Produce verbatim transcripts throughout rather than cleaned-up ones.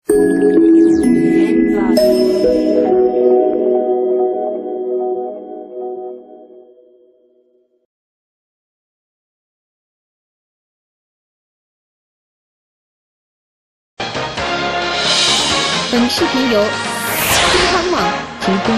本视频由新康网提供。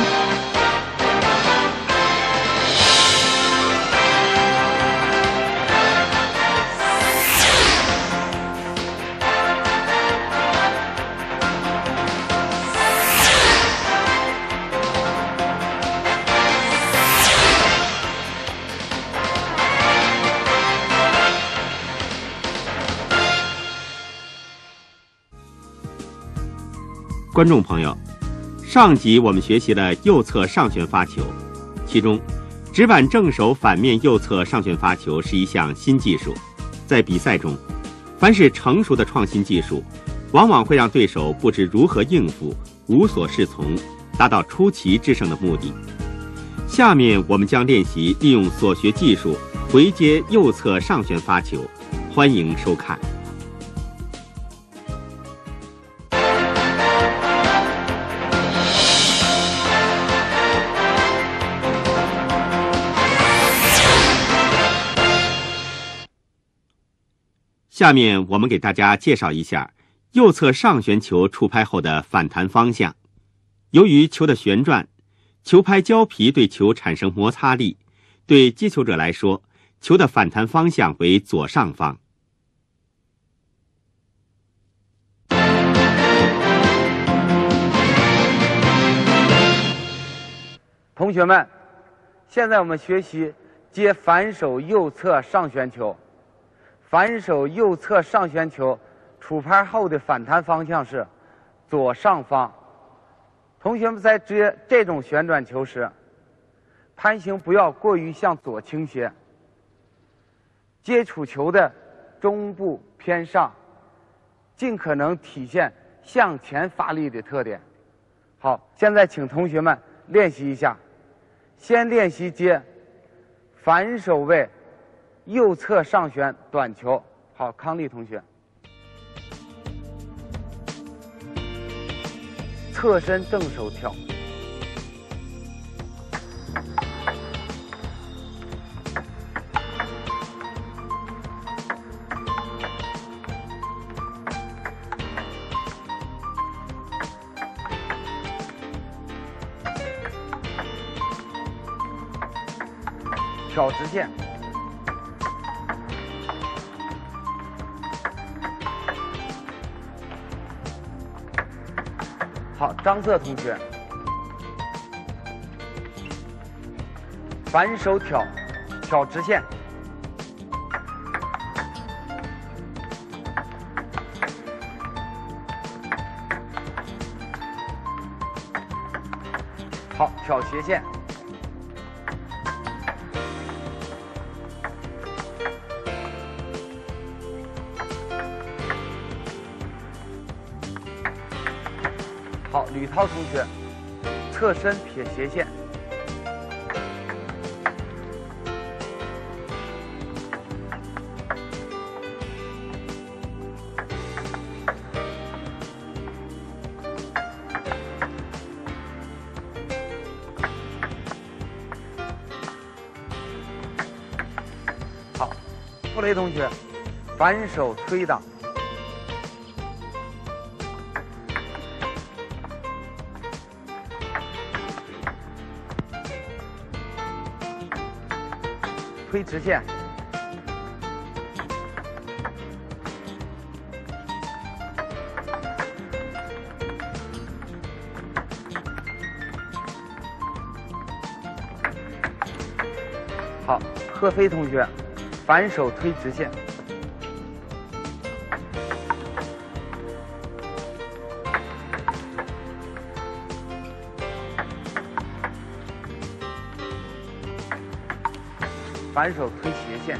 观众朋友，上集我们学习了右侧上旋发球，其中直板正手反面右侧上旋发球是一项新技术。在比赛中，凡是成熟的创新技术，往往会让对手不知如何应付，无所适从，达到出奇制胜的目的。下面我们将练习利用所学技术回接右侧上旋发球，欢迎收看。下面我们给大家介绍一下右侧上旋球触拍后的反弹方向。由于球的旋转，球拍胶皮对球产生摩擦力，对接球者来说，球的反弹方向为左上方。 同学们，现在我们学习接反手右侧上旋球。反手右侧上旋球触拍后的反弹方向是左上方。同学们在接这种旋转球时，盘形不要过于向左倾斜，接触球的中部偏上，尽可能体现向前发力的特点。好，现在请同学们练习一下，先练习接反手位右侧上旋短球。好，康丽同学，侧身正手跳，挑直线。好，张瑟同学，反手挑，挑直线，好，挑斜线，好，吕涛同学，侧身撇斜线，好，傅雷同学，反手推挡。推直线，好，贺飞同学，反手推直线，反手推斜线，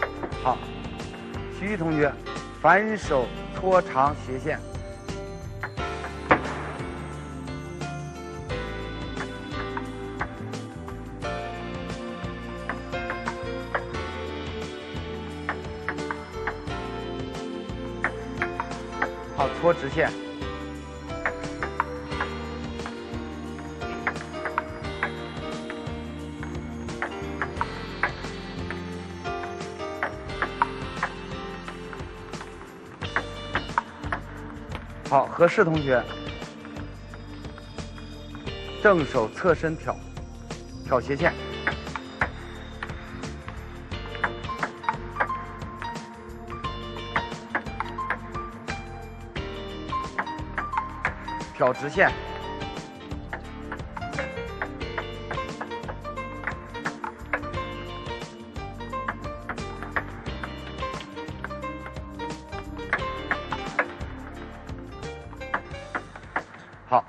好，徐玉同学，反手拖长斜线， 戳直线。好，合适同学，正手侧身挑，挑斜线。挑直线。好，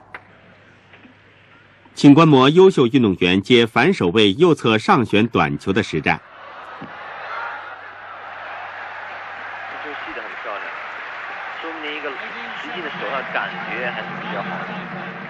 请观摩优秀运动员接反手位右侧上旋短球的实战。 这球细的很漂亮，说明一个实际的手上感觉还是比较好的。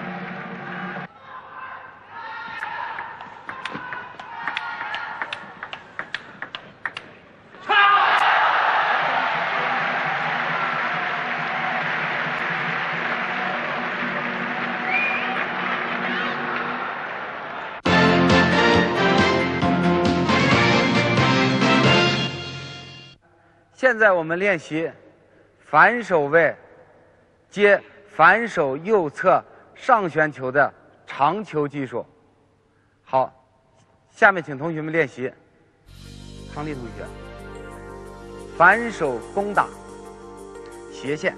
现在我们练习反手位接反手右侧上旋球的长球技术。好，下面请同学们练习。康丽同学，反手攻打斜线。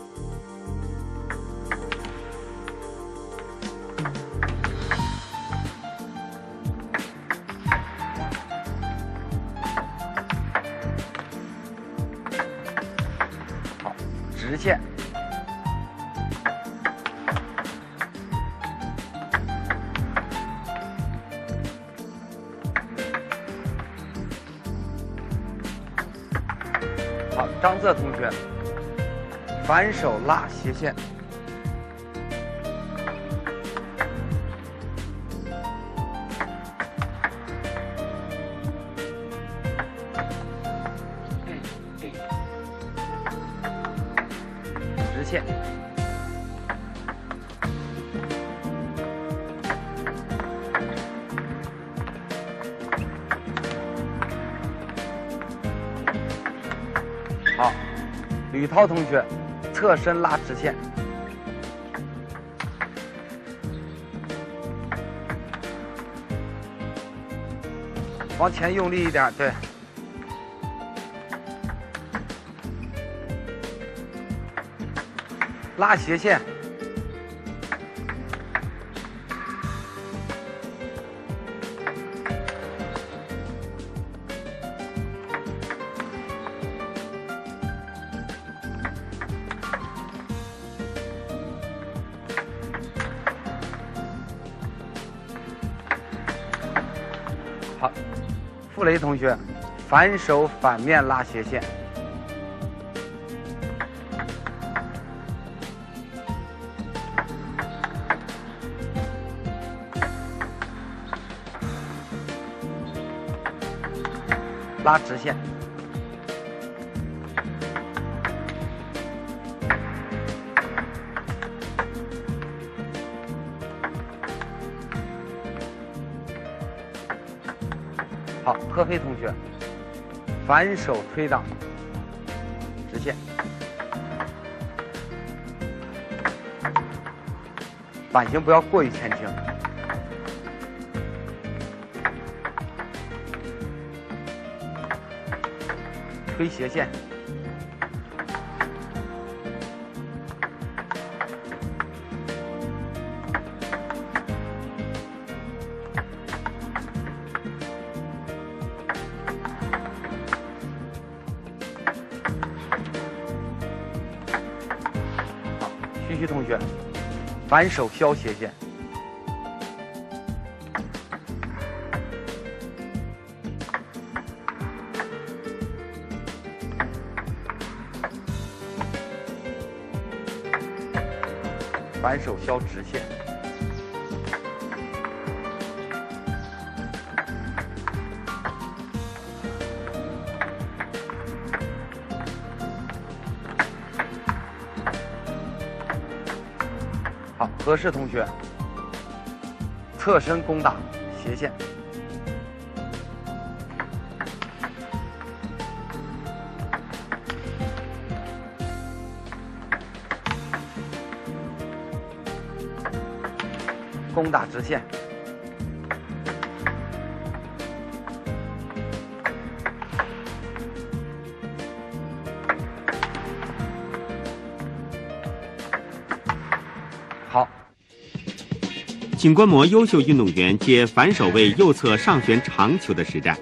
直线，好，张泽同学，反手拉斜线，直线，好，吕涛同学，侧身拉直线，往前用力一点，对。拉斜线，好，傅雷同学，反手反面拉斜线。拉直线，好，贺飞同学，反手推挡，直线，板型不要过于前倾。推斜线，好，徐徐同学，反手削斜线。反手削直线， 好，合适同学侧身攻打斜线，攻打直线，好。 请观摩优秀运动员接反手位右侧上旋长球的实战。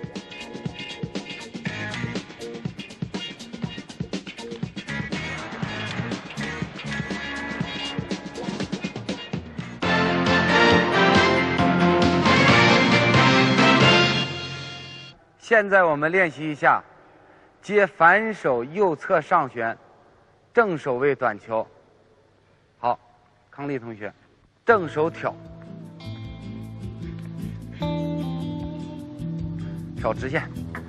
现在我们练习一下接反手右侧上旋正手位短球。好，康丽同学，正手挑，挑直线，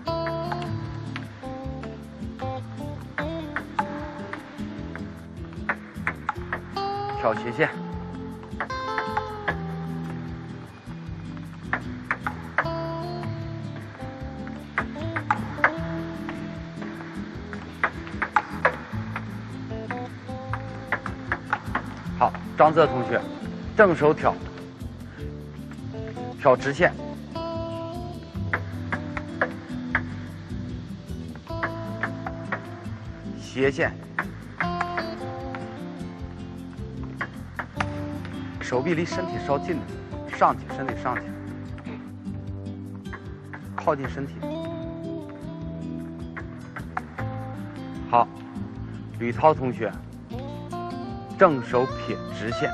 挑斜线，好，张泽同学，正手挑，挑直线，斜线，手臂离身体稍近点，上去，身体上去，靠近身体。好，吕涛同学，正手撇直线，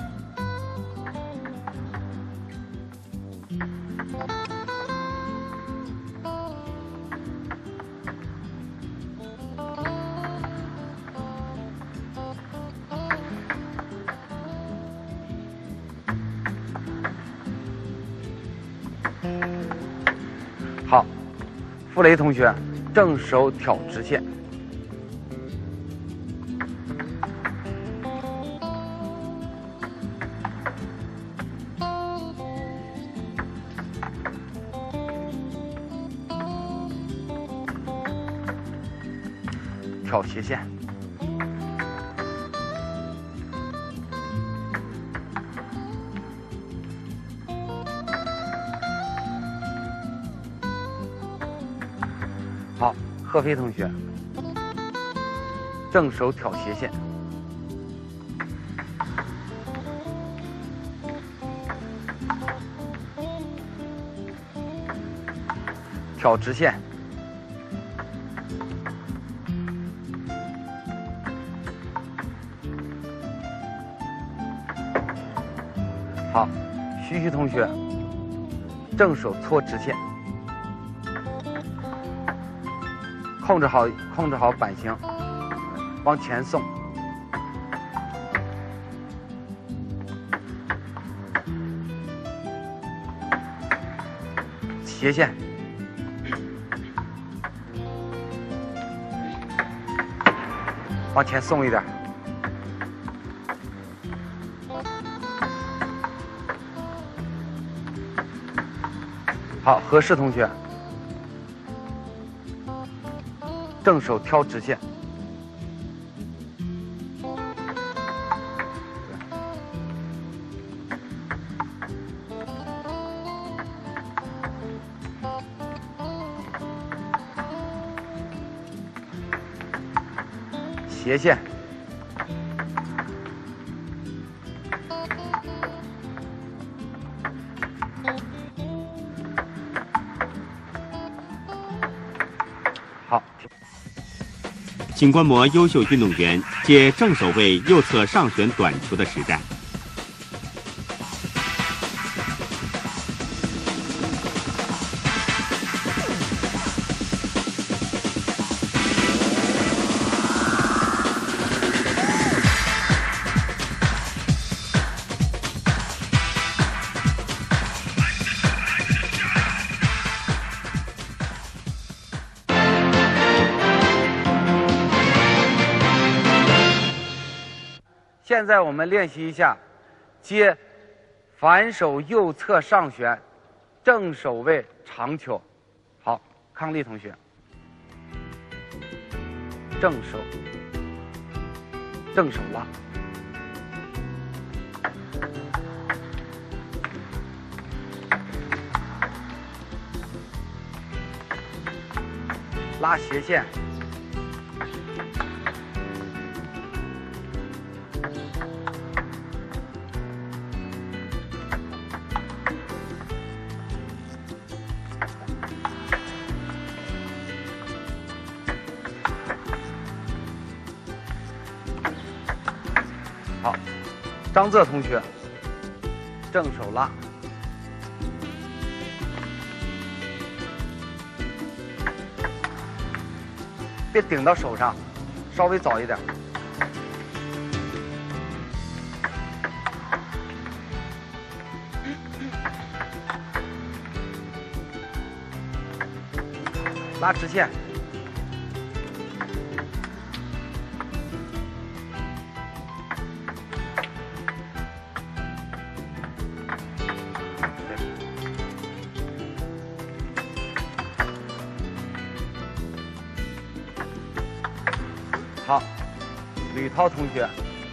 好，傅雷同学，正手挑直线，挑斜线，好，贺飞同学，正手挑斜线，挑直线，好，徐徐同学，正手搓直线，控制好，控制好板型，往前送，斜线，往前送一点。好，何适同学，正手挑直线，斜线，好， 请观摩优秀运动员接正手位右侧上旋短球的实战。 现在我们练习一下接反手右侧上旋，正手位长球。好，康丽同学，正手，正手拉，拉斜线，好，张泽同学，正手拉，别顶到手上，稍微早一点。拉直线，好，吕涛同学，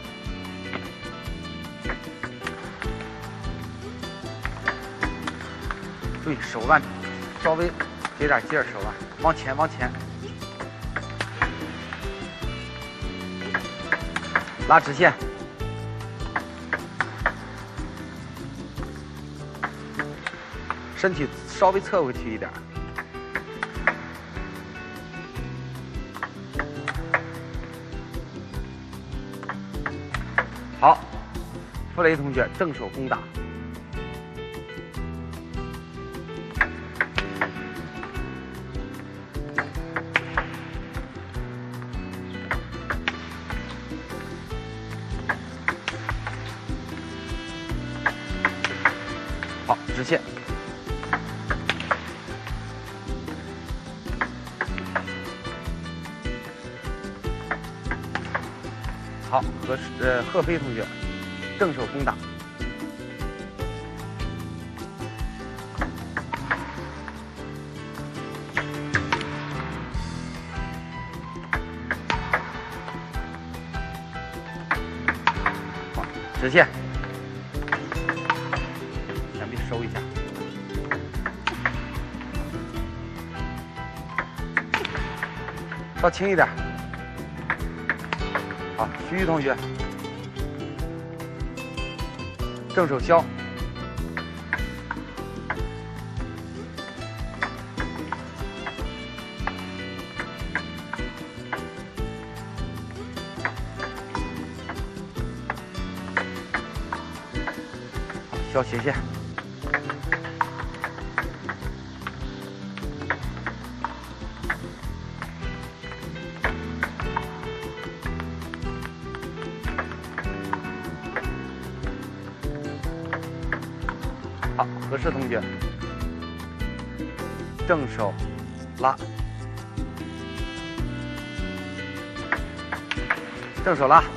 注意手腕稍微给点劲儿，手腕往前往前，拉直线，身体稍微侧回去一点。好，傅雷同学正手攻打，好，直线，好，何呃贺飞同学正手攻打，好，直线，墙壁收一下，稍轻一点。好，徐玉同学，正手削，削斜线，好，何适同学，正手拉，正手拉，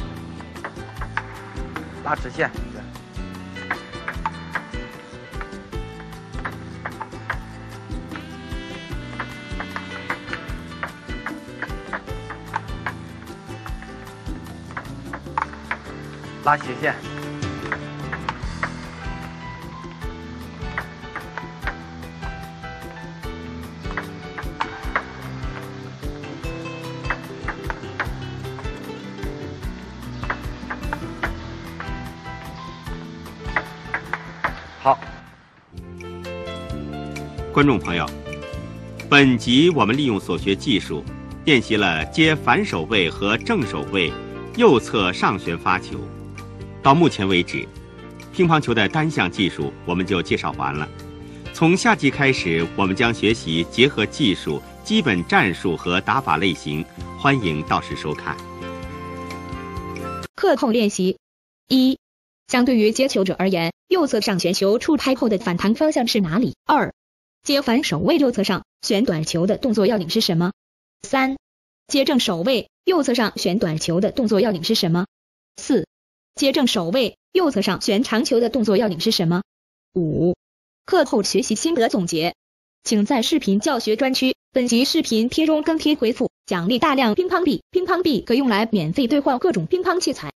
拉直线，拉斜线。好， 观众朋友，本集我们利用所学技术练习了接反手位和正手位右侧上旋发球。到目前为止，乒乓球的单项技术我们就介绍完了。从下集开始，我们将学习结合技术、基本战术和打法类型，欢迎到时收看。 课后练习一。相对于接球者而言，右侧上旋球触拍后的反弹方向是哪里？二、接反手位右侧上旋短球的动作要领是什么？三、接正手位右侧上旋短球的动作要领是什么？四、 接正手位，右侧上旋长球的动作要领是什么？五、课后学习心得总结，请在视频教学专区本集视频贴中跟帖回复奖励大量乒乓币，乒乓币可用来免费兑换各种乒乓器材。